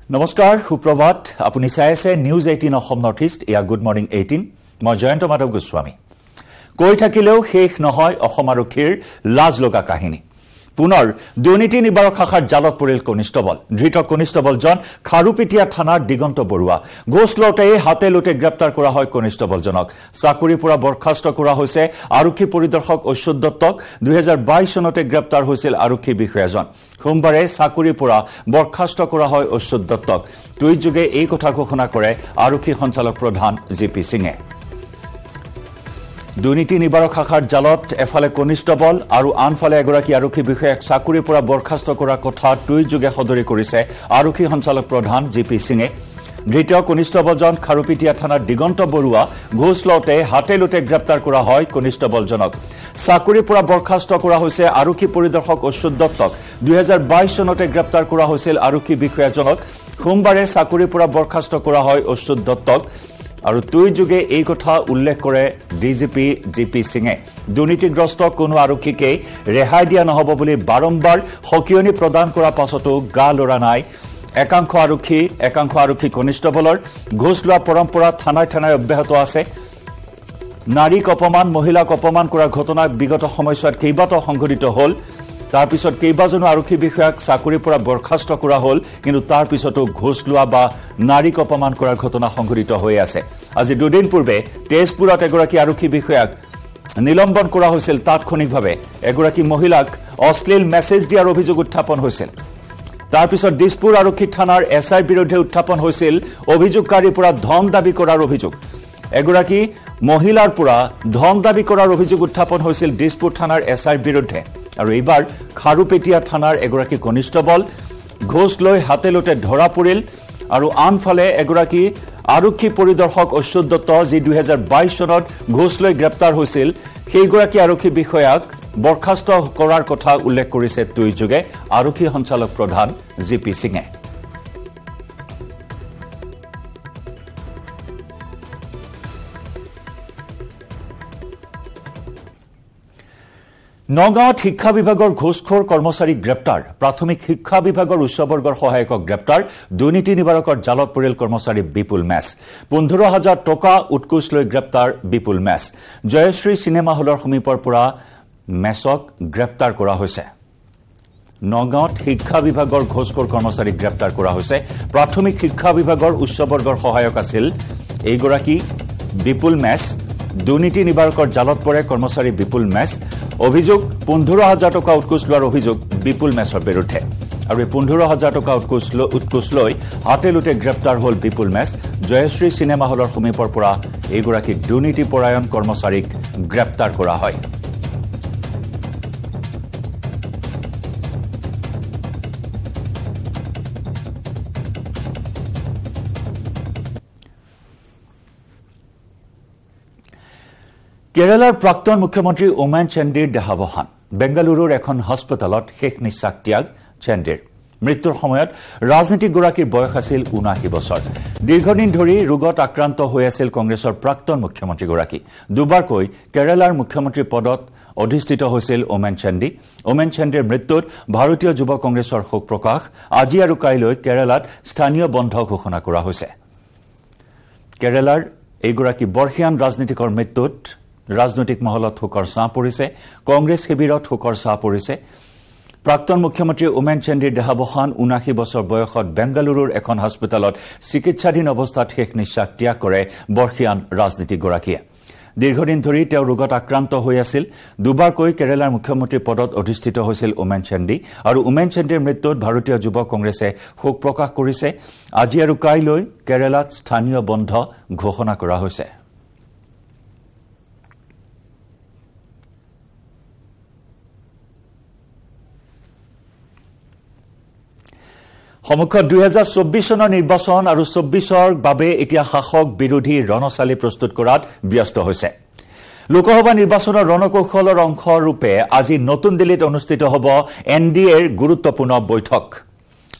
নমস্কাৰ সুপ্ৰভাত আপুনি চাই আছে নিউজ 18 অসম নৰ্থ ইষ্ট ইয়া গুড মৰ্নিং 18 মই জয়ন্ত মাধৱ গোস্বামী কৈ থাকিলেও শেষ নহয় অসম আৰক্ষীৰ লাজ লগা কাহিনী পুনৰ দুৰ্নীতি নিবাৰক শাখাৰ জালত পৰিল কনিষ্টবল ধৃত কনিষ্টবলজন খাৰুপিটিয়া থানাৰ দিগন্ত বৰুৱা ঘোষ লওঁতে হাতে লুটে গ্ৰেপ্তাৰ কৰা হয় কনিষ্টবলজনক চাকৰিৰ পৰা বৰখাস্ত কৰা হৈছে আৰক্ষী পৰিদৰ্শক অচ্যুত দত্তক 2022 চনতে গ্ৰেপ্তাৰ হৈছিল আৰক্ষী বিষয়াজন সোমবাৰে চাকৰিৰ পৰা বৰখাস্ত কৰা হয় অচ্যুত দত্তক টুইট যোগে এই কথা ঘোষণা কৰে আৰক্ষী সঞ্চালক প্ৰধান জিপি সিঙে দুৰ্নীতি নিবাৰক শাখাৰ জালত এফালে কনিষ্টবল আৰু আনফালে এগৰাকী আৰক্ষী বিষয়াক চাকৰিৰ পৰা বৰখাস্ত কৰাৰ কথা টুইট যোগে সদৰি কৰিছে আৰক্ষী সঞ্চালক প্ৰধান জিপি সিঙে ধৃত কনিষ্টবলজন খাৰুপিটিয়া থানাৰ দিগন্ত বৰুৱা ঘোষ লওঁতে হাতে লুটে গ্ৰেপ্তাৰ কৰা হয় কনিষ্টবলজনক চাকৰিৰ পৰা বৰখাস্ত কৰা হৈছে আৰক্ষী পৰিদৰ্শক অচ্যুত দত্তক 2022 চনতে গ্ৰেপ্তাৰ কৰা হৈছিল আৰক্ষী বিষয়াজনক সোমবাৰে চাকৰিৰ পৰা বৰখাস্ত কৰা হয় অচ্যুত দত্তক আৰু টুইট যোগে এই কথা উল্লেখ কৰে ডিজিপি জিপি সিঙে দুৰ্নীতিগ্ৰস্ত কোনো আৰক্ষীকে ৰেহাই দিয়া নহব বুলি বাৰম্বাৰ হকিয়নি প্ৰদান কৰাৰ পাছতো গা লৰা নাই একাংশ আৰক্ষী কনিষ্টবলৰ ঘোষ লোৱা পৰম্পৰা থানাই অব্যাহত আছে নাৰীক অপমান মহিলাক অপমান কৰাৰ ঘটনা বিগত সময়ছোৱাত কেইবাটাও সংঘটিত হ'ল তাৰ পিছত কেইবাজনো আৰক্ষী বিষয়াক চাকৰিৰ পৰা বৰখাস্ত কৰা হ'ল কিন্তু তাৰ পিছতো ঘোষ লোৱা বা নাৰীক অপমান কৰাৰ ঘটনা সংঘটিত হৈ আছে আজি দুদিন পূৰ্বে তেজপুৰত এগৰাকী আৰক্ষী বিষয়াক নিলম্বন কৰা হৈছিল তাৎক্ষণিকভাৱে এগৰাকী মহিলাক অশ্লীল মেছেজ দিয়াৰ অভিযোগ উত্থাপন হৈছিল তাৰ পিছত দিছপুৰ আৰক্ষী থানাৰ এছআইৰ বিৰুদ্ধে উত্থাপন হৈছিল অভিযোগকাৰীৰ পৰা ধন দাবী কৰাৰ অভিযোগ এগৰাকী মহিলাৰ পৰা ধন দাবী কৰাৰ অভিযোগ উত্থাপন হৈছিল দিছপুৰ থানাৰ এছআইৰ বিৰুদ্ধে আৰু এইবাৰ খাৰুপেটিয়া থানাৰ এগৰাকী কনিষ্টবল ঘোষ লৈ হাতে লুটে ধৰা পৰিল আৰু আনফালে এগৰাকী আৰক্ষী পৰিদৰ্শক অচ্যুত দত্ত যি 2022 চনত ঘোষ লৈ গ্ৰেপ্তাৰ হৈছিল সেইগৰাকী আৰক্ষী বিষয়াক বৰখাস্ত কৰাৰ কথা উল্লেখ কৰিছে টুইট যোগে আৰক্ষী সঞ্চালক প্ৰধান জিপি সিঙে নগাঁৱত শিক্ষা বিভাগৰ ঘোষখোৰ কৰ্মচাৰী গ্ৰেপ্তাৰ প্ৰাথমিক শিক্ষা বিভাগৰ উচ্চবৰ্গৰ সহায়কক গ্ৰেপ্তাৰ দুৰ্নীতি নিবাৰকৰ জালত পৰিল কৰ্মচাৰী বিপুল মেছ 15,000 টকা উৎকোচ লৈ গ্ৰেপ্তাৰ বিপুল মেছ জয়শ্ৰী চিনেমা হলৰ সমীপৰ পৰা মেছক গ্ৰেপ্তাৰ কৰা হৈছে নগাঁৱত শিক্ষা বিভাগৰ ঘোষখোৰ কৰ্মচাৰী গ্ৰেপ্তাৰ কৰা হৈছে প্ৰাথমিক শিক্ষা বিভাগৰ উচ্চবৰ্গৰ সহায়ক আছিল এইগৰাকী বিপুল মেছ দুৰ্নীতি নিবাৰকৰ জালত পৰে কৰ্মচাৰী বিপুল মেছ অভিযোগ 15,000 টকা উৎকোচ লোৱাৰ অভিযোগ বিপুল মেছৰ বিৰুদ্ধে আৰু 15,000 টকা উৎকোচ লৈ হাতে লুটে গ্ৰেপ্তাৰ হ'ল বিপুল মেছ জয়শ্ৰী চিনেমা হলৰ সমীপৰ পৰা এইগৰাকী দুৰ্নীতিপৰায়ণ কৰ্মচাৰীক গ্ৰেপ্তাৰ কৰা হয় কেৰালাৰ প্ৰাক্তন মুখ্যমন্ত্ৰী ওমেন চান্দিৰ দেহাৱসান বেংগালুৰুৰ এখন হাস্পতালত শেষ নিশ্বাস ত্যাগ চান্দিৰ মৃত্যুৰ সময়ত ৰাজনীতিকগৰাকীৰ বয়স আছিল 79 বছৰ দীৰ্ঘদিন ধৰি ৰোগত আক্ৰান্ত হৈ আছিল কংগ্ৰেছৰ প্ৰাক্তন মুখ্যমন্ত্ৰীগৰাকী দুবাৰকৈ কেৰালাৰ মুখ্যমন্ত্ৰী পদত অধিষ্ঠিত হৈছিল ওমেন চান্দিৰ মৃত্যুত ভাৰতীয় যুৱ কংগ্ৰেছৰ শোক প্ৰকাশ আজি আৰু কাইলৈ কেৰালাত স্থানীয় বন্ধ ঘোষণা কৰা হৈছে কেৰালাৰ এইগৰাকী বৰ্ষীয়ান ৰাজনীতিকৰ মৃত্যুত ৰাজনৈতিক মহলত শোকৰ ছাঁ পৰিছে কংগ্ৰেছ শিবিৰত শোকৰ ছাঁ পৰিছে প্ৰাক্তন মুখ্যমন্ত্ৰী ওমেন চান্দিৰ দেহাৱসান 79 বছৰ বয়সত বেংগালুৰুৰ এখন হাস্পতালত চিকিৎসাধীন অৱস্থাত শেষ নিশ্বাস ত্যাগ কৰে বৰ্ষীয়ান ৰাজনীতিকগৰাকীয়ে দীৰ্ঘদিন ধৰি তেওঁ ৰোগত আক্ৰান্ত হৈ আছিল দুবাৰকৈ কেৰালাৰ মুখ্যমন্ত্ৰী পদত অধিষ্ঠিত হৈছিল ওমেন চান্দি আৰু ওমেন চান্দিৰ মৃত্যুত ভাৰতীয় যুৱ কংগ্ৰেছে শোক প্ৰকাশ কৰিছে আজি আৰু কাইলৈ কেৰালাত স্থানীয় বন্ধ ঘোষণা কৰা হৈছে সমুখত 2024 চনৰ নিৰ্বাচন আৰু 24ৰ বাবে এতিয়া শাসক বিৰোধী ৰণচালি প্ৰস্তুত কৰাত ব্যস্ত হৈছে লোকসভা নিৰ্বাচনৰ ৰণকৌশলৰ অংশ ৰূপে আজি নতুন দিল্লীত অনুষ্ঠিত হ'ব এনডিএৰ গুৰুত্বপূৰ্ণ বৈঠক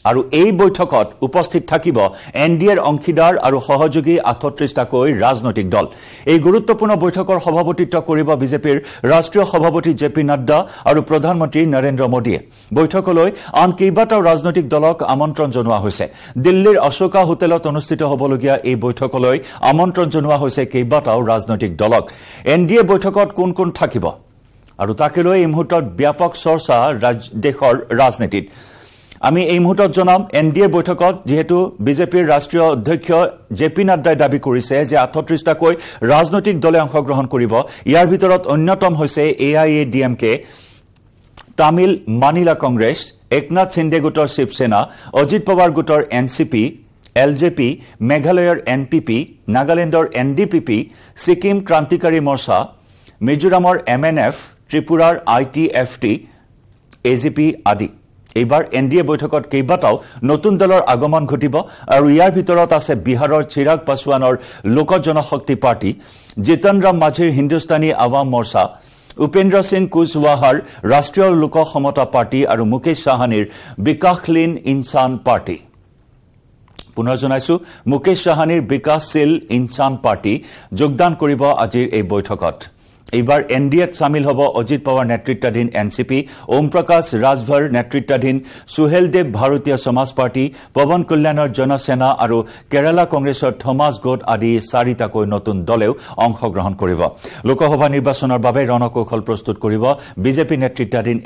আৰু এই বৈঠকত উপস্থিত থাকিব এনডিএৰ অংশীদাৰ আৰু সহযোগী ৩৮টাকৈ ৰাজনৈতিক দল। এই গুৰুত্বপূৰ্ণ বৈঠকৰ সভাপতিত্ব কৰিব বিজেপিৰ ৰাষ্ট্ৰীয় সভাপতি জেপি নাড্ডা আৰু প্ৰধানমন্ত্ৰী নৰেন্দ্ৰ মোদীয়ে। বৈঠকলৈ আন কেইবাটাও ৰাজনৈতিক দলক আমন্ত্ৰণ জনোৱা হৈছে। দিল্লীৰ অশোকা হোটেলত অনুষ্ঠিত হ'বলগীয়া এই বৈঠকলৈ আমন্ত্ৰণ জনোৱা হৈছে কেইবাটাও ৰাজনৈতিক দলক। এনডিএ বৈঠকত কোন কোন থাকিব আৰু তাকে লৈ এই মুহূৰ্তত ব্যাপক চৰ্চা দেশৰ ৰাজনীতিত। আমি এই মুহূৰ্তত জনাম এনডিএ বৈঠকত যেহেতু বিজেপিৰ ৰাষ্ট্ৰীয় অধ্যক্ষ জেপি নাড্ডাই দাবী কৰিছে যে ৩৮টাকৈ ৰাজনৈতিক দলে অংশগ্ৰহণ কৰিব। ইয়াৰ ভিতৰত অন্যতম হৈছে AIADMK, তামিল মানিলা কংগ্ৰেছ, একনাথ সিন্ধে গোটৰ শিৱসেনা, অজিত পাৱাৰ গোটৰ NCP, LJP, মেঘালয়ৰ NPP, নাগালেণ্ডৰ NDPP, ছিকিম ক্ৰান্তিকাৰী মৰ্চা, মিজোৰামৰ MNF, ত্ৰিপুৰাৰ ITFT, AGP আদি। এইবাৰ এনডিএ বৈঠকত কেইবাটাও নতুন দলৰ আগমন ঘটিব আৰু ইয়াৰ ভিতৰত আছে বিহাৰৰ চিৰাগ পাছৱানৰ লোক জনশক্তি পাৰ্টি, জিতন ৰাম মাঝিৰ হিন্দুস্তানী আৱাম মৰ্চা, উপেন্দ্ৰ সিং কুশৱাহাৰ ৰাষ্ট্ৰীয় লোক সমতা পাৰ্টি আৰু মুকেশ সাহানীৰ বিকাশলীন ইনচান পাৰ্টি। পুনৰ জনাইছো মুকেশ সাহানীৰ বিকাশশীল ইনচান পাৰ্টি যোগদান কৰিব আজিৰ এই বৈঠকত। এইবাৰ এনডিএত সামিল হ'ব অজিত পাৱাৰ নেতৃত্বাধীন NCP, ওম প্ৰকাশ ৰাজভৰ নেতৃত্বাধীন সুহেলদেৱ ভাৰতীয় সমাজ পাৰ্টি, পৱন কল্যাণৰ জনসেনা আৰু কেৰালা কংগ্ৰেছৰ থমাছ গোট আদি 4টাকৈ নতুন দলেও অংশগ্ৰহণ কৰিব। লোকসভা নিৰ্বাচনৰ বাবে ৰণকৌশল প্ৰস্তুত কৰিব বিজেপি নেতৃত্বাধীন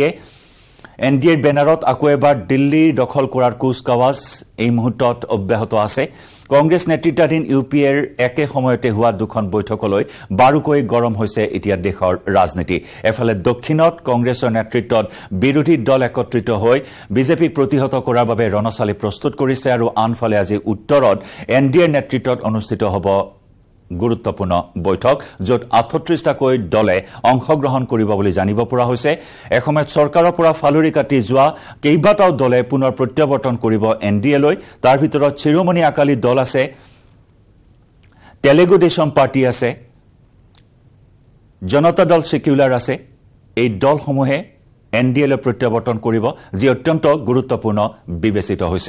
এনডিএৰ বেনাৰত আকৌ এবাৰ দিল্লী দখল কৰাৰ কুচকাৱাজ এই মুহূৰ্তত অব্যাহত আছে। কংগ্ৰেছ নেতৃত্বাধীন UPAৰ একে সময়তে হোৱা দুখন বৈঠকলৈ বাৰুকৈ গৰম হৈছে এতিয়া দেশৰ ৰাজনীতি। এফালে দক্ষিণত কংগ্ৰেছৰ নেতৃত্বত বিৰোধী দল একত্ৰিত হৈ বিজেপিক প্ৰতিহত কৰাৰ বাবে ৰণচালি প্ৰস্তুত কৰিছে আৰু আনফালে আজি উত্তৰত এনডিএৰ নেতৃত্বত অনুষ্ঠিত হ'ব গুৰুত্বপূৰ্ণ বৈঠক, য'ত ৩৮টাকৈ দলে অংশগ্ৰহণ কৰিব বুলি জানিব পৰা হৈছে। এসময়ত চৰকাৰৰ পৰা ফালৰি কাটি যোৱা কেইবাটাও দলে পুনৰ প্ৰত্যাৱৰ্তন কৰিব এনডিএলৈ। তাৰ ভিতৰত শিৰোমণি আকালি দল আছে, তেলেগু দেশম পাৰ্টি আছে, জনতা দল ছেকুলাৰ আছে। এই দলসমূহে এনডিএলৈ প্ৰত্যাৱৰ্তন কৰিব, যি অত্যন্ত গুৰুত্বপূৰ্ণ বিবেচিত হৈছে।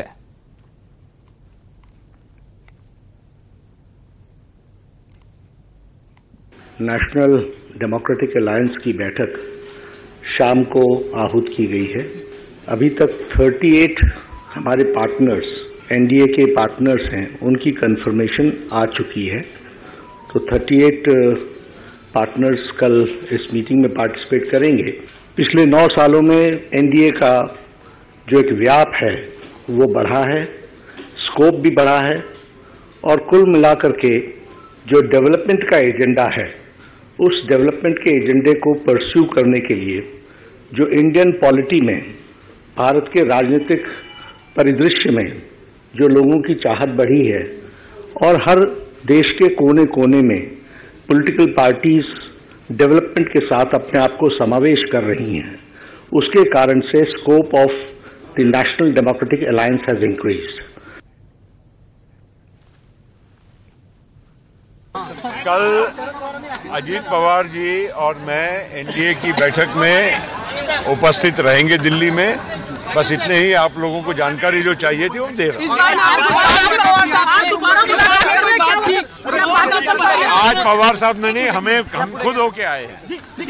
नेशनल डेमोक्रेटिक अलायंस की बैठक शाम को आहूत की गई है। अभी तक 38 हमारे पार्टनर्स, एनडीए के पार्टनर्स हैं, उनकी कंफर्मेशन आ चुकी है। तो 38 पार्टनर्स कल इस मीटिंग में पार्टिसिपेट करेंगे। पिछले 9 सालों में एनडीए का जो एक व्याप है वो बढ़ा है, स्कोप भी बढ़ा है और कुल मिलाकर के जो डेवलपमेंट का एजेंडा है उस डेवलपमेंट के एजेंडे को परस्यू करने के लिए जो इंडियन पॉलिटी में भारत के राजनीतिक परिदृश्य में जो लोगों की चाहत बढ़ी है और हर देश के कोने कोने में पॉलिटिकल पार्टीज डेवलपमेंट के साथ अपने आप को समावेश कर रही हैं, उसके कारण से scope of the national democratic alliance has increased. कल अजीत पवार जी और मैं एनडीए की बैठक में उपस्थित रहेंगे दिल्ली में। बस इतने ही आप लोगों को जानकारी जो चाहिए थी वो दे रहा हूं। आज पवार साहब ने नहीं, हम खुद होके आए हैं।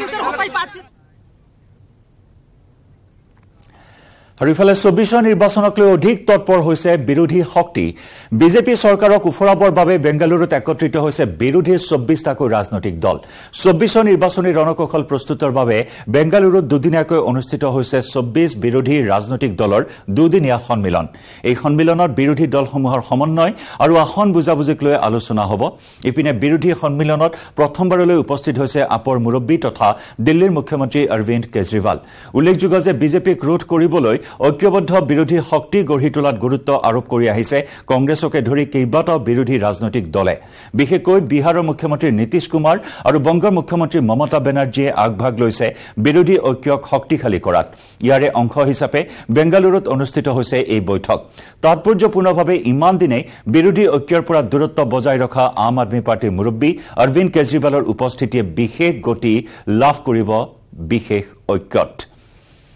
আৰু ইফালে ২৪ নিৰ্বাচনক লৈ অধিক তৎপৰ হৈছে বিৰোধী শক্তি। বিজেপি চৰকাৰক উফৰাবৰ বাবে বেংগালুৰুত একত্ৰিত হৈছে বিৰোধীৰ ২৪টাকৈ ৰাজনৈতিক দল। ২৪ নিৰ্বাচনী ৰণকৌশল প্ৰস্তুতৰ বাবে বেংগালুৰুত দুদিনীয়াকৈ অনুষ্ঠিত হৈছে ২৪ বিৰোধী ৰাজনৈতিক দলৰ দুদিনীয়া সন্মিলন। এই সন্মিলনত বিৰোধী দলসমূহৰ সমন্বয় আৰু আসন বুজাবুজিক লৈ আলোচনা হ'ব। ইপিনে বিৰোধী সন্মিলনত প্ৰথমবাৰলৈ উপস্থিত হৈছে আপৰ মুৰব্বী তথা দিল্লীৰ মুখ্যমন্ত্ৰী অৰবিন্দ কেজৰিৱাল। উল্লেখযোগ্য যে বিজেপিক ৰোধ কৰিবলৈ ঐক্যবদ্ধ বিৰোধী শক্তি গঢ়ি তোলাত গুৰুত্ব আৰোপ কৰি আহিছে কংগ্ৰেছকে ধৰি কেইবাটাও বিৰোধী ৰাজনৈতিক দলে। বিশেষকৈ বিহাৰৰ মুখ্যমন্ত্ৰী নীতিশ কুমাৰ আৰু বংগৰ মুখ্যমন্ত্ৰী মমতা বেনাৰ্জীয়ে আগভাগ লৈছে বিৰোধী ঐক্যক শক্তিশালী কৰাত। ইয়াৰে অংশ হিচাপে বেংগালুৰুত অনুষ্ঠিত হৈছে এই বৈঠক। তাৎপৰ্যপূৰ্ণভাৱে ইমান দিনে বিৰোধী ঐক্যৰ পৰা দূৰত্ব বজাই ৰখা আম আদমী পাৰ্টীৰ মুৰব্বী অৰবিন্দ কেজৰিৱালৰ উপস্থিতিয়ে বিশেষ গতি লাভ কৰিব বিশেষ ঐক্যত।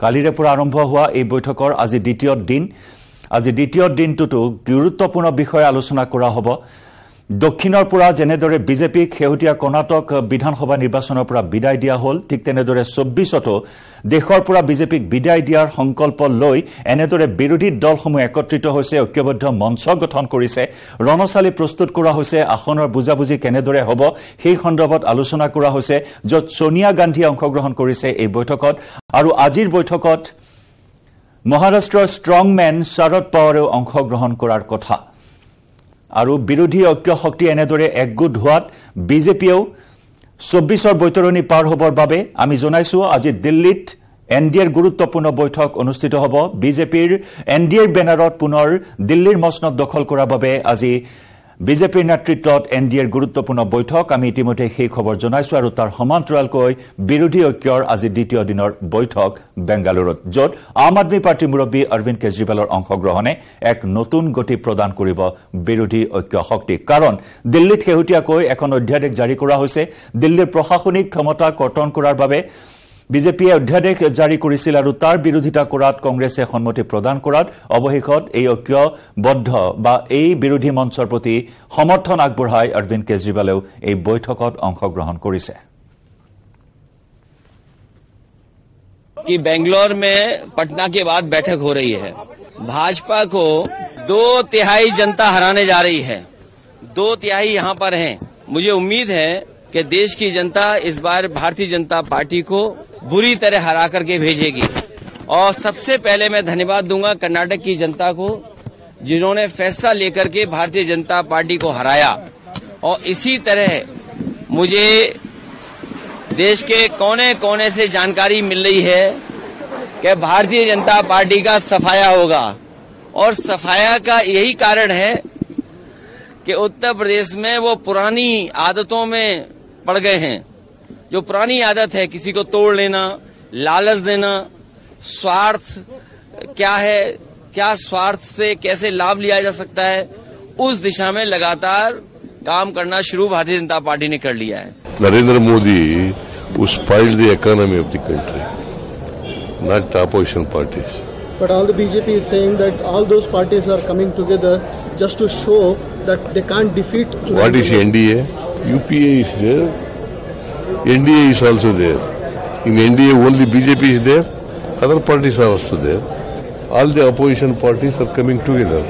কালিৰে পৰা আৰম্ভ হোৱা এই বৈঠকৰ আজি দ্বিতীয় দিনটোতো গুৰুত্বপূৰ্ণ বিষয় আলোচনা কৰা হ'ব দক্ষিণৰ পৰা যেনেদৰে বিজেপিক শেহতীয়া কৰ্ণাটক বিধানসভা নিৰ্বাচনৰ পৰা বিদায় দিয়া হ'ল ঠিক তেনেদৰে 24তো দেশৰ পৰা বিজেপিক বিদায় দিয়াৰ সংকল্প লৈ এনেদৰে বিৰোধী দলসমূহ একত্ৰিত হৈছে ঐক্যবদ্ধ মঞ্চ গঠন কৰিছে ৰণচালি প্ৰস্তুত কৰা হৈছে আসনৰ বুজাবুজি কেনেদৰে হ'ব সেই সন্দৰ্ভত আলোচনা কৰা হৈছে য'ত সোনিয়া গান্ধী অংশগ্ৰহণ কৰিছে এই বৈঠকত আৰু আজিৰ বৈঠকত মহাৰাষ্ট্ৰৰ ষ্ট্ৰংমেন শৰদ পাৱাৰেও অংশগ্ৰহণ কৰাৰ কথা আৰু বিৰোধী ঐক্য শক্তি এনেদৰে একগোট হোৱাত বিজেপিয়েও 24ৰ বৈতৰণি পাৰ হ'বৰ বাবে আমি জনাইছো আজি দিল্লীত এনডিএৰ গুৰুত্বপূৰ্ণ বৈঠক অনুষ্ঠিত হ'ব বিজেপিৰ এনডিএৰ বেনাৰত পুনৰ দিল্লীৰ মসনদ দখল কৰাৰ বাবে আজি বিজেপিৰ নেতৃত্বত এনডিএৰ গুৰুত্বপূৰ্ণ বৈঠক আমি ইতিমধ্যে সেই খবৰ জনাইছো আৰু তাৰ সমান্তৰালকৈ বিৰোধী ঐক্যৰ আজি দ্বিতীয় দিনৰ বৈঠক বেংগালুৰুত য'ত আম আদমি পাৰ্টিৰ মুৰব্বী অৰবিন্দ কেজৰিৱালৰ অংশগ্ৰহণে এক নতুন গতি প্ৰদান কৰিব বিৰোধী ঐক্য শক্তিক কাৰণ দিল্লীত শেহতীয়াকৈ এখন অধ্যাদেশ জাৰি কৰা হৈছে দিল্লীৰ প্ৰশাসনিক ক্ষমতা কৰ্তন কৰাৰ বাবে বিজেপিয়ে অধ্যাদেশ জাৰি কৰিছিল আৰু তাৰ বিৰোধিতা কৰাত কংগ্ৰেছে সন্মতি প্ৰদান কৰাত অৱশেষত এই ঐক্যবদ্ধ বা এই বিৰোধী মঞ্চৰ প্ৰতি সমৰ্থন আগবঢ়াই অৰবিন্দ কেজৰিৱালেও এই বৈঠকত অংশগ্ৰহণ কৰিছে कि बेंगलोर में पटना के बाद बैठक हो रही है भाजपा को 2/3 जनता हराने जा रही है 2/3 यहाँ पर हैं मुझे उम्मीद है कि देश की जनता इस बार भारतीय जनता पार्टी को बुरी तरह हरा करके भेजेगी और सबसे पहले मैं धन्यवाद दूंगा कर्नाटक की जनता को जिन्होंने फैसला लेकर के भारतीय जनता पार्टी को हराया और इसी तरह मुझे देश के कोने कोने से जानकारी मिल रही है कि भारतीय जनता पार्टी का सफाया होगा और सफाया का यही कारण है कि उत्तर प्रदेश में वो पुरानी आदतों में पड़ गए हैं जो पुरानी आदत है किसी को तोड़ लेना लालच देना स्वार्थ क्या है क्या स्वार्थ से कैसे लाभ लिया जा सकता है उस दिशा में लगातार काम करना शुरू भारतीय जनता पार्टी ने कर लिया है Narendra Modi who spoiled the economy of the country, not opposition parties. But all the BJP is saying that all those parties are coming together just to show that they can't defeat. What is NDA? UPA is there. NDA is also there. In NDA only BJP is there. Other parties are also there. All the opposition parties are coming together.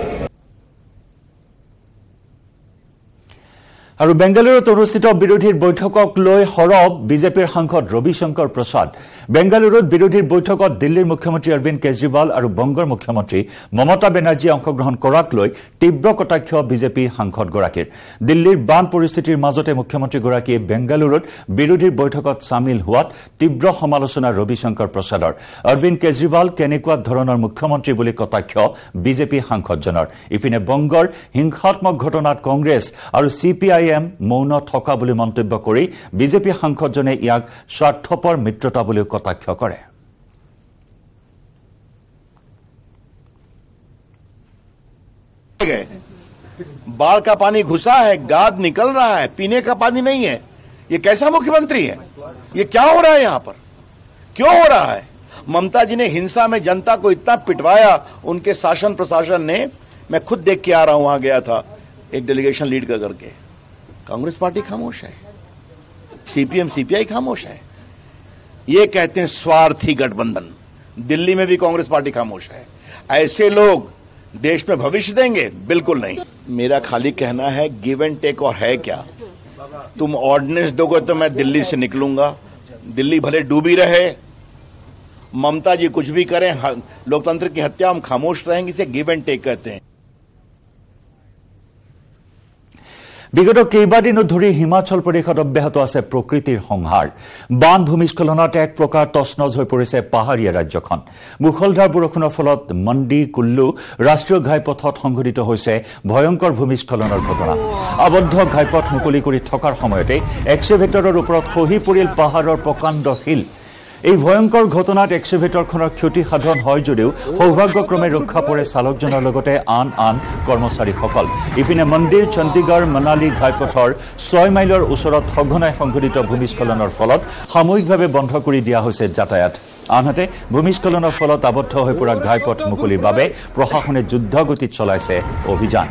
আৰু বেংগালুৰুত অনুষ্ঠিত বিৰোধীৰ বৈঠকক লৈ হৰব বিজেপিৰ সাংসদ ৰবিশংকৰ প্ৰসাদ বেংগালুৰুত বিৰোধীৰ বৈঠকত দিল্লীৰ মুখ্যমন্ত্ৰী অৰবিন্দ কেজৰিৱাল আৰু বংগৰ মুখ্যমন্ত্ৰী মমতা বেনাৰ্জীয়ে অংশগ্ৰহণ কৰাক লৈ তীব্ৰ কটাক্ষ বিজেপি সাংসদগৰাকীৰ দিল্লীৰ বান পৰিস্থিতিৰ মাজতে মুখ্যমন্ত্ৰীগৰাকীয়ে বেংগালুৰুত বিৰোধীৰ বৈঠকত সামিল হোৱাত তীব্ৰ সমালোচনা ৰবিশংকৰ প্ৰসাদৰ অৰবিন্দ কেজৰিৱাল কেনেকুৱা ধৰণৰ মুখ্যমন্ত্ৰী বুলি কটাক্ষ বিজেপি সাংসদজনৰ ইপিনে বংগৰ হিংসাত্মক ঘটনাত কংগ্ৰেছ আৰু CPIM মৌন থকা বুলি মন্তব্য কৰি বিজেপি সাংসদজনে ইয়াক স্বাৰ্থপৰ মিত্ৰতা বুলি কটাক্ষ কৰে बाढ़ का पानी घुसा है गाद निकल रहा है पीने का पानी नहीं है ये कैसा मुख्यमंत्री है ये क्या हो रहा है यहां पर क्यों हो रहा है ममता जी ने हिंसा में जनता को इतना पिटवाया उनके शासन प्रशासन ने मैं खुद देख के आ रहा हूं वहां गया था एक डेलीगेशन लीड कर करके कांग्रेस पार्टी खामोश है CPM CPI खामोश है ये कहते हैं स्वार्थी गठबंधन दिल्ली में भी कांग्रेस पार्टी खामोश है ऐसे लोग देश में भविष्य देंगे बिल्कुल नहीं मेरा खाली कहना है गिव एंड टेक और है क्या तुम ऑर्डिनेंस दोगे तो मैं दिल्ली से निकलूंगा दिल्ली भले डूबी रहे ममता जी कुछ भी करें लोकतंत्र की हत्या हम खामोश रहेंगे इसे गिव एंड टेक कहते हैं বিগত কেইবাদিনো ধৰি হিমাচল প্ৰদেশত অব্যাহত আছে প্ৰকৃতিৰ সংহাৰ বান ভূমিস্খলনত এক প্ৰকাৰ তছনছ হৈ পৰিছে পাহাৰীয়া ৰাজ্যখন মুখলধাৰ বৰষুণৰ ফলত মণ্ডি কুল্লু ৰাষ্ট্ৰীয় ঘাইপথত সংঘটিত হৈছে ভয়ংকৰ ভূমিস্খলনৰ ঘটনা আবদ্ধ ঘাইপথ মুকলি কৰি থকাৰ সময়তে এক্সেভেটৰৰ ওপৰত খহি পৰিল পাহাৰৰ প্ৰকাণ্ড শিল এই ভয়ংকৰ ঘটনাত এক্সিভেটৰখনৰ ক্ষতি সাধন হয় যদিও সৌভাগ্যক্ৰমে ৰক্ষা পৰে চালকজনৰ লগতে আন কৰ্মচাৰীসকল। ইপিনে মন্দিৰ চণ্ডীগড় মনালী ঘাইপথৰ 6 মাইলৰ ওচৰত সঘনাই সংঘটিত ভূমিস্খলনৰ ফলত সাময়িকভাৱে বন্ধ কৰি দিয়া হৈছে যাতায়াত। আনহাতে ভূমিস্খলনৰ ফলত আবদ্ধ হৈ পৰা ঘাইপথ মুকলিৰ বাবে প্ৰশাসনে যুদ্ধগতিত চলাইছে অভিযান।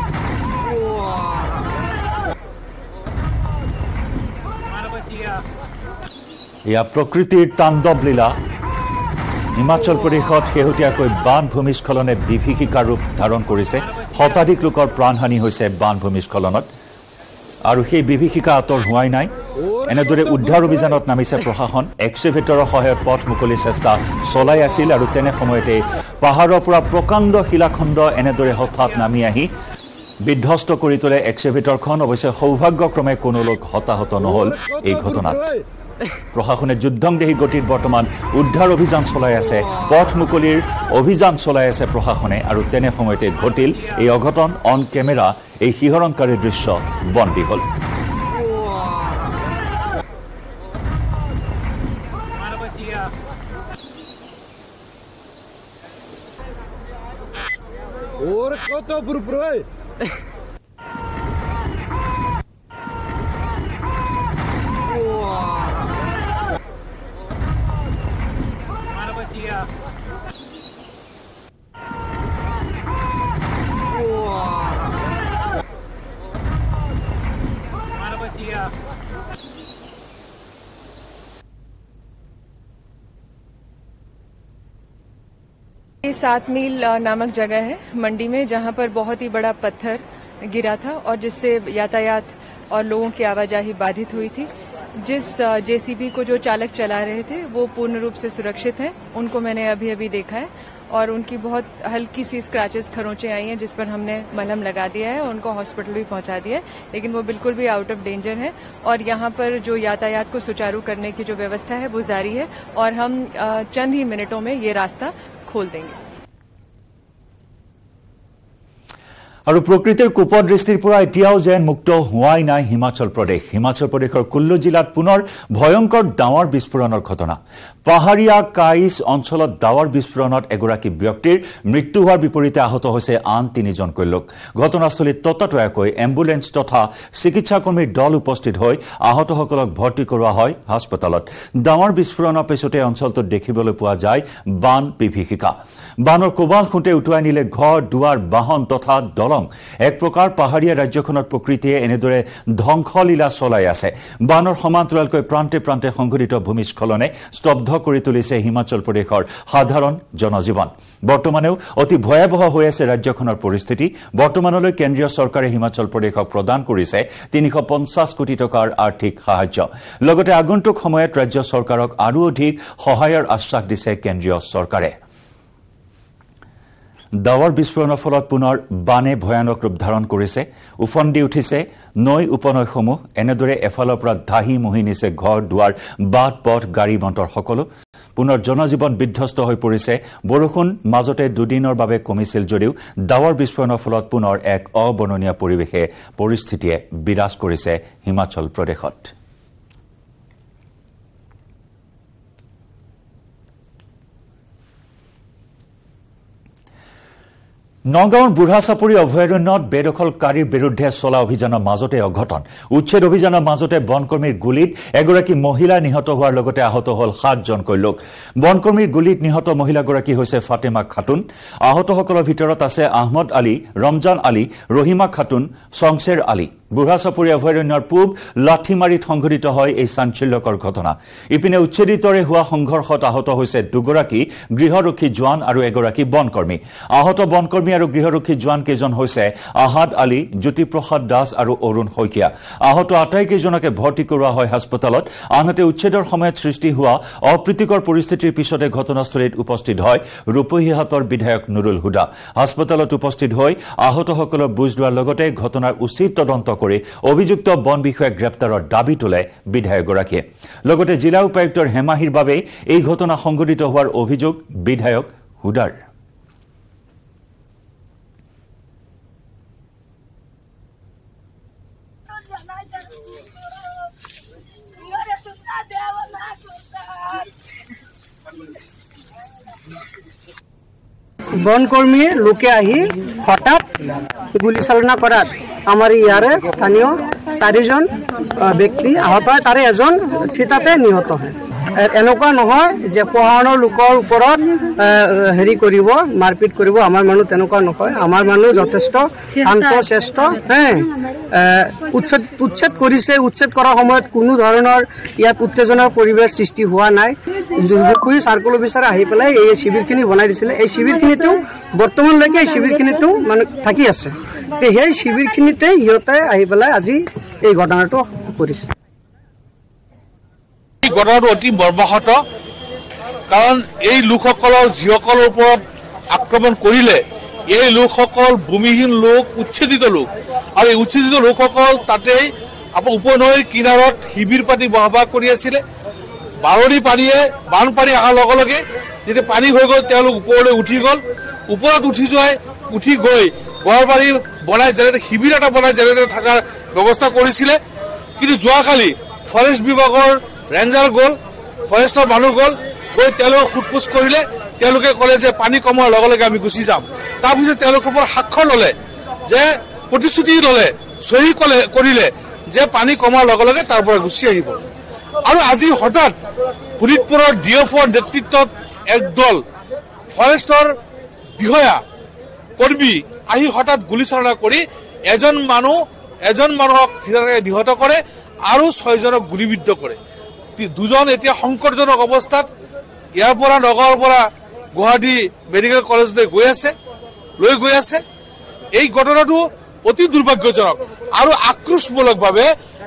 ইয়া প্ৰকৃতিৰ তাণ্ডৱ লীলা। হিমাচল প্ৰদেশত শেহতীয়াকৈ বান ভূমিস্খলনে বিভীষিকা ৰূপ ধাৰণ কৰিছে। শতাধিক লোকৰ প্ৰাণহানি হৈছে বান ভূমিস্খলনত আৰু সেই বিভীষিকা আঁতৰ হোৱাই নাই। এনেদৰে উদ্ধাৰ অভিযানত নামিছে প্ৰশাসন। এক্সিভেটৰৰ সহায়ত পথ মুকলিৰ চেষ্টা চলাই আছিল আৰু তেনে সময়তে পাহাৰৰ পৰা প্ৰকাণ্ড শিলাখণ্ড এনেদৰে হঠাৎ নামি আহি বিধ্বস্ত কৰি তোলে এক্সিভেটৰখন। অৱশ্যে সৌভাগ্যক্ৰমে কোনো লোক হতাহত নহল এই ঘটনাত। প্ৰশাসনে যুদ্ধংদেহী গতিত বৰ্তমান উদ্ধাৰ অভিযান চলাই আছে, পথ মুকলিৰ অভিযান চলাই আছে প্ৰশাসনে আৰু তেনে সময়তে ঘটিল এই অঘটন। অন কেমেৰা এই শিহৰণকাৰী দৃশ্য বন্দী হ'ল। ये 7 मील नामक जगह है मंडी में, जहां पर बहुत ही बड़ा पत्थर गिरा था और जिससे यातायात और लोगों की आवाजाही बाधित हुई थी। जिस जेसीबी को जो चालक चला रहे थे वो पूर्ण रूप से सुरक्षित हैं। उनको मैंने अभी देखा है और उनकी बहुत हल्की सी स्क्रैचेस खरोंचे आई हैं, जिस पर हमने मलहम लगा दिया है और उनको हॉस्पिटल भी पहुंचा दिया है, लेकिन वो बिल्कुल भी आउट ऑफ डेंजर है। और यहाँ पर जो यातायात को सुचारू करने की जो व्यवस्था है वो जारी है और हम चंद ही मिनटों में ये रास्ता खोल देंगे। আৰু প্ৰকৃতিৰ কুপদৃষ্টিৰ পৰা এতিয়াও যেন মুক্ত হোৱাই নাই হিমাচল প্ৰদেশ। হিমাচল প্ৰদেশৰ কুল্লু জিলাত পুনৰ ভয়ংকৰ ডাৱৰ বিস্ফোৰণৰ ঘটনা। পাহাৰীয়া কাইছ অঞ্চলত ডাৱৰ বিস্ফোৰণত এগৰাকী ব্যক্তিৰ মৃত্যু হোৱাৰ বিপৰীতে আহত হৈছে আন 3জনকৈ লোক। ঘটনাস্থলীত ততাতৈয়াকৈ এম্বুলেন্স তথা চিকিৎসাকৰ্মীৰ দল উপস্থিত হৈ আহতসকলক ভৰ্তি কৰোৱা হয় হাস্পতালত। ডাৱৰ বিস্ফোৰণৰ পিছতে অঞ্চলটোত দেখিবলৈ পোৱা যায় বান বিভীষিকা। বানৰ কোবাল খুঁটে উটুৱাই নিলে ঘৰ দুৱাৰ বাহন তথা দলং। এক প্ৰকাৰ পাহাৰীয়া ৰাজ্যখনৰ প্ৰকৃতিয়ে এনেদৰে ধ্বংসলীলা চলাই আছে। বানৰ সমান্তৰালকৈ প্ৰান্তে প্ৰান্তে সংঘটিত ভূমিস্খলনে স্তব্ধ কৰি তুলিছে হিমাচল প্ৰদেশৰ সাধাৰণ জনজীৱন। বৰ্তমানেও অতি ভয়াৱহ হৈ আছে ৰাজ্যখনৰ পৰিস্থিতি। বৰ্তমানলৈ কেন্দ্ৰীয় চৰকাৰে হিমাচল প্ৰদেশক প্ৰদান কৰিছে 350 কোটি টকাৰ আৰ্থিক সাহায্য। লগতে আগন্তুক সময়ত ৰাজ্য চৰকাৰক আৰু অধিক সহায়ৰ আশ্বাস দিছে কেন্দ্ৰীয় চৰকাৰে। ডাৱৰ বিস্ফোৰণৰ ফলত পুনৰ বানে ভয়ানক ৰূপ ধাৰণ কৰিছে। উফন্দি উঠিছে নৈ উপনৈসমূহ। এনেদৰে এফালৰ পৰা ধাহি মুহি নিছে ঘৰ দুৱাৰ, বাট পথ, গাড়ী মটৰ সকলো। পুনৰ জনজীৱন বিধ্বস্ত হৈ পৰিছে। বৰষুণ মাজতে দুদিনৰ বাবে কমিছিল যদিও ডাৱৰ বিস্ফোৰণৰ ফলত পুনৰ এক অবৰ্ণনীয় পৰিস্থিতিয়ে বিৰাজ কৰিছে হিমাচল প্ৰদেশত। নগাঁৱৰ বুঢ়াচাপৰি অভয়াৰণ্যত বেদখলকাৰীৰ বিৰুদ্ধে চলা অভিযানৰ মাজতে অঘটন। উচ্ছেদ অভিযানৰ মাজতে বনকৰ্মীৰ গুলীত এগৰাকী মহিলা নিহত হোৱাৰ লগতে আহত হ'ল 7জনকৈ লোক। বনকৰ্মীৰ গুলীত নিহত মহিলাগৰাকী হৈছে ফাতেমা খাতুন। আহতসকলৰ ভিতৰত আছে আহমদ আলী, ৰমজান আলী, ৰহিমা খাতুন, সংছেৰ আলী। বুঢ়াচাপৰি অভয়াৰণ্যৰ পূব লাঠিমাৰীত সংঘটিত হয় এই চাঞ্চল্যকৰ ঘটনা। ইপিনে উচ্ছেদিতৰে হোৱা সংঘৰ্ষত আহত হৈছে 2গৰাকী গৃহৰক্ষী জোৱান আৰু এগৰাকী বনকৰ্মী। আহত বনকৰ্মী আৰু গৃহৰক্ষী জোৱান কেইজন হৈছে আহাদ আলী, জ্যোতিপ্ৰসাদ দাস আৰু অৰুণ শইকীয়া। আহত আটাইকেইজনকে ভৰ্তি কৰোৱা হয় হাস্পতালত। আনহাতে উচ্ছেদৰ সময়ত সৃষ্টি হোৱা অপ্ৰীতিকৰ পৰিস্থিতিৰ পিছতে ঘটনাস্থলীত উপস্থিত হয় ৰূপহীহাটৰ বিধায়ক নুৰুল হুদা। হাস্পতালত উপস্থিত হৈ আহতসকলৰ বুজ লোৱাৰ লগতে ঘটনাৰ উচিত তদন্ত কৰি অভিযুক্ত বন বিষয়াক গ্ৰেপ্তাৰৰ দাবী তোলে বিধায়কগৰাকীয়ে। লগতে জিলা উপায়ুক্তৰ হেমাহিৰ বাবে এই ঘটনা সংঘটিত হোৱাৰ অভিযোগ বিধায়ক হুদাৰ। বনকৰ্মীৰ লোকে আহি হঠাৎ গুলীচালনা কৰাত আমাৰ ইয়াৰে স্থানীয় 4জন ব্যক্তি আহত হয়, তাৰে এজন থিতাতে নিহত হয়। এনেকুৱা নহয় যে পঢ়ানৰ লোকৰ ওপৰত হেৰি কৰিব, মাৰপিট কৰিব। আমাৰ মানুহ তেনেকুৱা নহয়। আমাৰ মানুহ যথেষ্ট শান্ত শ্ৰেষ্ঠ। উচ্ছেদ কৰিছে। উচ্ছেদ কৰাৰ সময়ত কোনো ধৰণৰ ইয়াত উত্তেজনাৰ পৰিৱেশ সৃষ্টি হোৱা নাই। জুপুৰি চাৰ্কল অফিচাৰে আহি পেলাই এই শিবিৰখিনি বনাই দিছিলে। এই শিবিৰখিনিতেও বৰ্তমানলৈকে এই শিবিৰখিনিতেও মানে থাকি আছে। সেই শিবিৰখিনিতে সিহঁতে আহি পেলাই আজি এই ঘটনাটো কৰিছে। ঘটনাটো অতি মৰ্মাহত, কাৰণ এই লোকসকলৰ যিসকলৰ ওপৰত আক্ৰমণ কৰিলে এই লোকসকল ভূমিহীন লোক, উচ্ছেদিত লোক, আৰু এই উচ্ছেদিত লোকসকল তাতেই উপনৈৰ কিনাৰত শিবিৰ পাতি বসবাস কৰি আছিলে। বাৰণি পানীয়ে বানপানী অহাৰ লগে লগে যেতিয়া পানী হৈ গ'ল তেওঁলোক ওপৰলৈ উঠি গ'ল। ওপৰত উঠি গৈ গড়বাৰী বনাই যেনে শিবিৰ এটা বনাই যেনে থকাৰ ব্যৱস্থা কৰিছিলে। কিন্তু যোৱাকালি ফৰেষ্ট বিভাগৰ ৰেঞ্জাৰ গ'ল, ফৰেষ্টৰ মানুহ গ'ল, গৈ তেওঁলোকক সোধপোছ কৰিলে। তেওঁলোকে ক'লে যে পানী কমাৰ লগে লগে আমি গুচি যাম। তাৰপিছত তেওঁলোকৰ পৰা সাক্ষৰ ল'লে, যে প্ৰতিশ্ৰুতি ল'লে, চহী কৰিলে যে পানী কমাৰ লগে লগে তাৰ পৰা গুচি আহিব। আৰু আজি হঠাৎ শোণিতপুৰৰ DFOৰ নেতৃত্বত এক দল ফৰেষ্টৰ বিষয়া কৰ্মী আহি হঠাৎ গুলীচালনা কৰি এজন মানুহক নিহত কৰে আৰু 6জনক গুলীবিদ্ধ কৰে। 2জন এতিয়া সংকটজনক অৱস্থাত ইয়াৰ পৰা নগৰৰ পৰা গুৱাহাটী মেডিকেল কলেজলৈ লৈ গৈ আছে। এই ঘটনাটো অতি দুৰ্ভাগ্যজনক আৰু আক্ৰোশমূলকভাৱে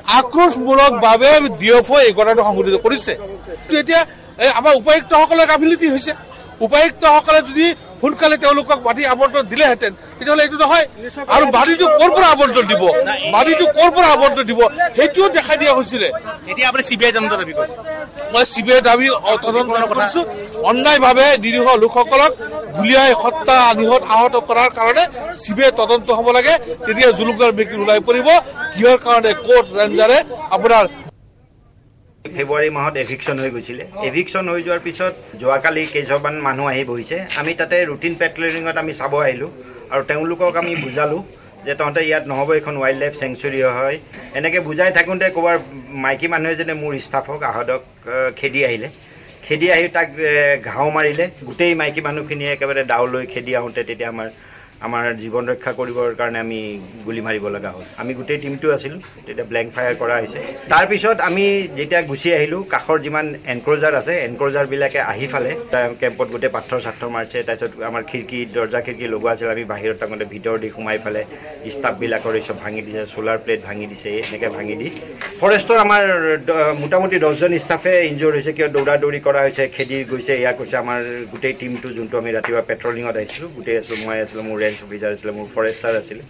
DFO এই ঘটনাটো সংঘটিত কৰিছে। এতিয়া আমাৰ উপায়ুক্তসকলৰ গাফিলতি হৈছে। উপায়ুক্তসকলে যদি সোনকালে তেওঁলোকক মাটি আবণ্টন দিলেহেঁতেন তেতিয়াহ'লে এইটো নহয়। আৰু মাটিটো ক'ৰ পৰা আবণ্টন দিব সেইটোও দেখাই দিয়া হৈছিলে। এতিয়া আপুনি CBI তদন্ত দাবী কৰিছে? মই CBI দাবী তদন্ত কৰিছোঁ। অন্যায়ভাৱে নিৰীহ লোকসকলক গুলীয়াই হত্যা, আহত কৰাৰ কাৰণে CBI তদন্ত হ'ব লাগে। তেতিয়া জুলুকৰ বিক্ৰী ওলাই পৰিব কিহৰ কাৰণে কোৰ্ট ৰেঞ্জাৰে আপোনাৰ ফেব্ৰুৱাৰী মাহত এভিকশ্যন হৈ গৈছিলে। এভিকশ্যন হৈ যোৱাৰ পিছত যোৱাকালি কেইজনমান মানুহ আহি বহিছে। আমি তাতে ৰুটিন পেট্ৰলিঙত আমি চাব আহিলোঁ আৰু তেওঁলোকক আমি বুজালোঁ যে তহঁতে ইয়াত নহ'ব, এখন ৱাইল্ড লাইফ চেংচুৰী হয়। এনেকৈ বুজাই থাকোঁতে ক'ৰবাৰ মাইকী মানুহ এজনে মোৰ ষ্টাফক আহতক খেদি আহি তাক ঘাঁও মাৰিলে। গোটেই মাইকী মানুহখিনিয়ে একেবাৰে দাও লৈ খেদি আহোঁতে তেতিয়া আমাৰ জীৱন ৰক্ষা কৰিবৰ কাৰণে আমি গুলি মাৰিব লগা হ'ল। আমি গোটেই টিমটো আছিলোঁ, তেতিয়া ব্লেংক ফায়াৰ কৰা হৈছে। তাৰপিছত আমি যেতিয়া গুচি আহিলোঁ, কাষৰ যিমান এনক্ৰ'জাৰ আছে এনক্ৰ'জাৰবিলাকে আহি ফালে কেম্পত গোটেই পাথৰ মাৰিছে। তাৰপিছত আমাৰ দৰ্জা খিৰিকী লগোৱা আছিল, আমি বাহিৰত থাকোঁতে ভিতৰ দি সোমাই পেলাই ষ্টাফবিলাকৰ এই চব ভাঙি দিছে, চ'লাৰ প্লেট ভাঙি দিছে। এনেকৈ ভাঙি দি ফৰেষ্টৰ আমাৰ মোটামুটি 10জন ষ্টাফে ইনজৰ্ড হৈছে, কিয় দৌৰা দৌৰি কৰা হৈছে, খেদি গৈছে। এয়া কৈছে আমাৰ গোটেই টিমটো, যোনটো আমি ৰাতিপুৱা পেট্ৰলিঙত আহিছিলোঁ, গোটেই আছিলোঁ। মই আছিলোঁ, মোৰ অফিচাৰ আছিলে, মোৰ ফৰেষ্টাৰ আছিলে।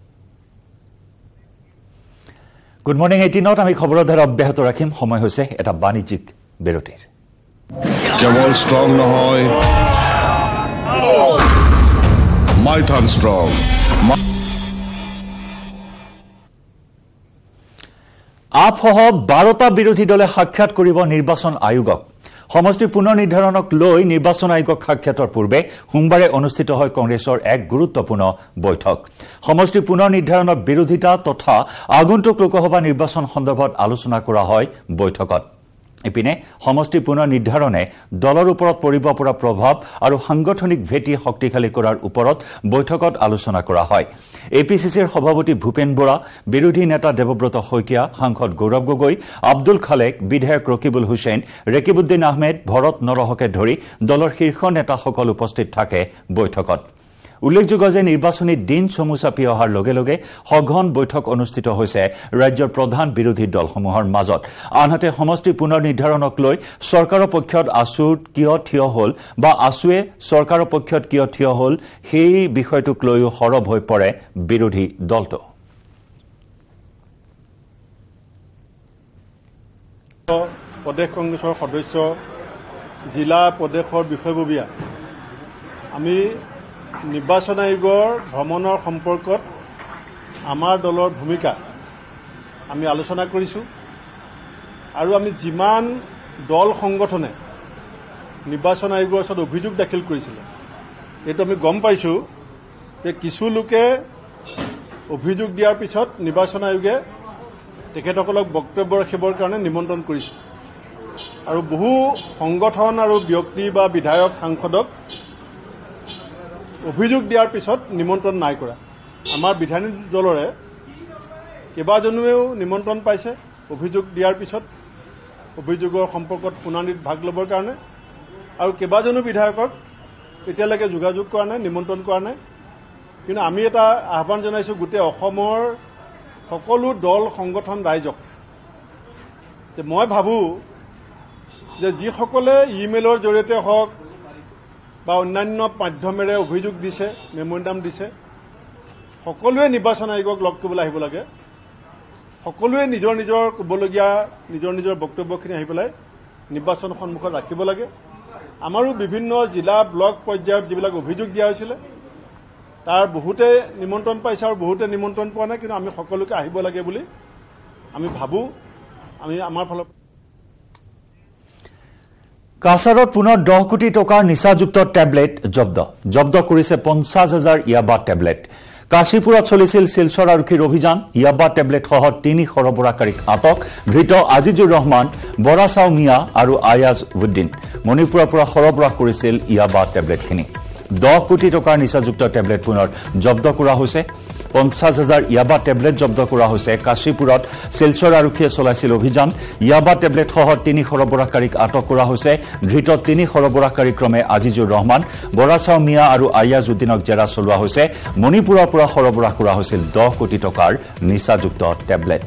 গুড মৰ্নিং 18ত আমি খবৰৰ ধাৰা অব্যাহত ৰাখিম। সময় হৈছে এটা বাণিজ্যিক বিৰতিৰ। কেৱল ষ্ট্ৰং নহয়, মাইথান ষ্ট্ৰং। আপসহ 12টা বিৰোধী দলে সাক্ষাৎ কৰিব নিৰ্বাচন আয়োগক। সমষ্টি পুনৰ নিৰ্ধাৰণক লৈ নিৰ্বাচন আয়োগক সাক্ষাতৰ পূৰ্বে সোমবাৰে অনুষ্ঠিত হয় কংগ্ৰেছৰ এক গুৰুত্বপূৰ্ণ বৈঠক। সমষ্টি পুনৰ নিৰ্ধাৰণৰ বিৰোধিতা তথা আগন্তুক লোকসভা নিৰ্বাচন সন্দৰ্ভত আলোচনা কৰা হয় বৈঠকত। ইপিনে সমষ্টি পুনৰ নিৰ্ধাৰণে দলৰ ওপৰত পৰিব পৰা প্ৰভাৱ আৰু সাংগঠনিক ভেটি শক্তিশালী কৰাৰ ওপৰত বৈঠকত আলোচনা কৰা হয়। APCCৰ সভাপতি ভূপেন বৰা, বিৰোধী নেতা দেৱব্ৰত শইকীয়া, সাংসদ গৌৰৱ গগৈ, আব্দুল খালেক, বিধায়ক ৰকিবুল হুছেইন, ৰেকিবুদ্দিন আহমেদ, ভৰত নৰহকে ধৰি দলৰ শীৰ্ষ নেতাসকল উপস্থিত থাকে বৈঠকত। উল্লেখযোগ্য যে নিৰ্বাচনী দিন চমু চাপি অহাৰ লগে লগে সঘন বৈঠক অনুষ্ঠিত হৈছে ৰাজ্যৰ প্ৰধান বিৰোধী দলসমূহৰ মাজত। আনহাতে সমষ্টি পুনৰ নিৰ্ধাৰণক লৈ চৰকাৰৰ পক্ষত আছুত কিয় থিয় হ'ল বা আছুৱে চৰকাৰৰ পক্ষত কিয় থিয় হ'ল সেই বিষয়টোক লৈও সৰব হৈ পৰে বিৰোধী দলটো। প্ৰদেশ কংগ্ৰেছৰ সদস্য, জিলা প্ৰদেশৰ বিষয়ববীয়া, আমি নিৰ্বাচন আয়োগৰ ভ্ৰমণৰ সম্পৰ্কত আমাৰ দলৰ ভূমিকা আমি আলোচনা কৰিছোঁ আৰু আমি যিমান দল সংগঠনে নিৰ্বাচন আয়োগৰ ওচৰত অভিযোগ দাখিল কৰিছিলে। এইটো আমি গম পাইছোঁ যে কিছু লোকে অভিযোগ দিয়াৰ পিছত নিৰ্বাচন আয়োগে তেখেতসকলক বক্তব্য ৰাখিবৰ কাৰণে নিমন্ত্ৰণ কৰিছে আৰু বহু সংগঠন আৰু ব্যক্তি বা বিধায়ক সাংসদক অভিযোগ দিয়াৰ পিছত নিমন্ত্ৰণ নাই কৰা। আমাৰ বিধায়িনী দলৰে কেইবাজনেও নিমন্ত্ৰণ পাইছে অভিযোগ দিয়াৰ পিছত অভিযোগৰ সম্পৰ্কত শুনানিত ভাগ ল'বৰ কাৰণে আৰু কেইবাজনো বিধায়কক এতিয়ালৈকে যোগাযোগ কৰা নাই, নিমন্ত্ৰণ কৰা নাই। কিন্তু আমি এটা আহ্বান জনাইছোঁ গোটেই অসমৰ সকলো দল সংগঠন ৰাইজক যে মই ভাবোঁ যে যিসকলে ইমেইলৰ জৰিয়তে হওক বা অন্যান্য মাধ্যমেৰে অভিযোগ দিছে, মেমৰেণ্ডাম দিছে, সকলোৱে নিৰ্বাচন আয়োগক লগ কৰিবলৈ আহিব লাগে। সকলোৱে নিজৰ নিজৰ ক'বলগীয়া নিজৰ নিজৰ বক্তব্যখিনি আহি পেলাই নিৰ্বাচন সন্মুখত ৰাখিব লাগে। আমাৰো বিভিন্ন জিলা ব্লক পৰ্যায়ত যিবিলাক অভিযোগ দিয়া হৈছিলে তাৰ বহুতে নিমন্ত্ৰণ পাইছে আৰু বহুতে নিমন্ত্ৰণ পোৱা নাই, কিন্তু আমি সকলোকে আহিব লাগে বুলি আমি ভাবোঁ। আমি আমাৰ ফালৰ কাছাৰত পুনৰ 10 কোটি টকাৰ নিচাযুক্ত টেবলেট জব্দ কৰিছে 50,000 ইয়াবা টেবলেট। কাশীপুৰত চলিছিল শিলচৰ আৰক্ষীৰ অভিযান। ইয়াবা টেবলেট সহ 3 সৰবৰাহকাৰীক আটক। ধৃত আজিজুৰ ৰহমান, বৰাচাও মিয়া আৰু আয়াজ উদ্দিন। মণিপুৰৰ পৰা সৰবৰাহ কৰিছিল ইয়াবা টেবলেটখিনি। 10 কোটি টকাৰ নিচাযুক্ত টেবলেট পুনৰ জব্দ কৰা হৈছে। 50,000 ইয়াবা টেবলেট জব্দ কৰা হৈছে। কাশীপুৰত শিলচৰ আৰক্ষীয়ে চলাইছিল অভিযান। ইয়াবা টেবলেট সহ 3 সৰবৰাহকাৰীক আটক কৰা হৈছে। ধৃত 3 সৰবৰাহকাৰী ক্ৰমে আজিজুৰ ৰহমান, বৰাচাও মিয়া আৰু আয়াজ উদ্দিনক জেৰা চলোৱা হৈছে। মণিপুৰৰ পৰা সৰবৰাহ কৰা হৈছিল 10 কোটি টকাৰ নিচাযুক্ত টেবলেট।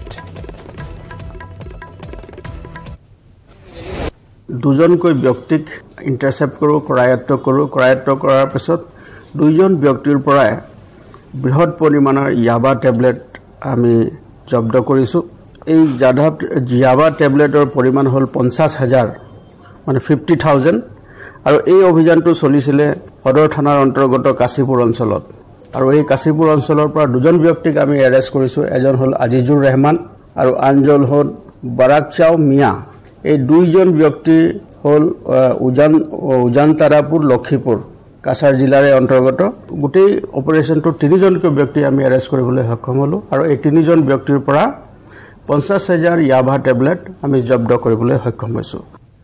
দুজনকৈ ব্যক্তিক ইণ্টাৰচেপ্ট কৰোঁ, কৰায়ত্ব কৰাৰ পিছত 2জন ব্যক্তিৰ পৰাই বৃহৎ পৰিমাণৰ ইয়াবা টেবলেট আমি জব্দ কৰিছোঁ। এই ইয়াবা টেবলেটৰ পৰিমাণ হ'ল 50,000, মানে 50,000। আৰু এই অভিযানটো চলিছিলে সদৰ থানাৰ অন্তৰ্গত কাশীপুৰ অঞ্চলত। আৰু এই কাশীপুৰ অঞ্চলৰ পৰা 2জন ব্যক্তিক আমি এৰেষ্ট কৰিছোঁ। এজন হ'ল আজিজুৰ ৰহমান আৰু আনজন হ'ল বৰাচাও মিয়া। এই 2জন ব্যক্তি হ'ল উজানতাৰাপুৰ, লক্ষীপুৰ, কাছাৰ জিলাৰ অন্তৰ্গত। গোটেই অপাৰেশ্যনটো 3জনকৈ ব্যক্তি আমি এৰেষ্ট কৰিবলৈ সক্ষম হ'লোঁ আৰু এই 3জন ব্যক্তিৰ পৰা 50,000 ইয়াবা টেবলেট আমি জব্দ কৰিবলৈ সক্ষম হৈছোঁ।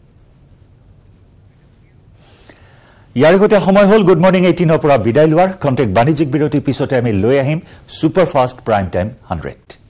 ইয়াৰ সৈতে সময় হ'ল গুড মৰ্ণিং 18ৰ পৰা বিদায় লোৱাৰ। খন্তেক বাণিজ্যিক বিৰতিৰ পিছতে আমি লৈ আহিম ছুপাৰফাষ্ট প্ৰাইম টাইম 100।